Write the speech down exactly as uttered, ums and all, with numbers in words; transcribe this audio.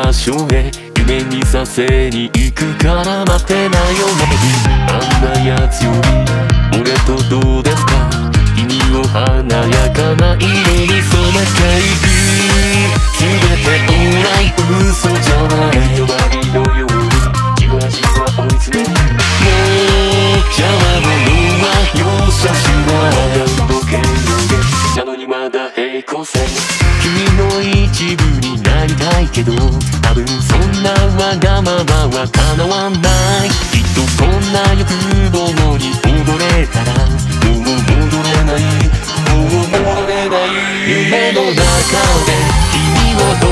場所へ夢見させに行くから待ってなよね。あんなやつより俺とどうですか、君を華やかな色に染めていく。全てオーライ嘘じゃない。弱りのようにじわじわ追い詰める。もう邪魔者は容赦しない。時計のげなのにまだ平行線。君の一部になりたいけど多分そんなわがままは叶わない。きっとそんな欲望に溺れたらもう戻れない、もう戻れない。夢の中で君を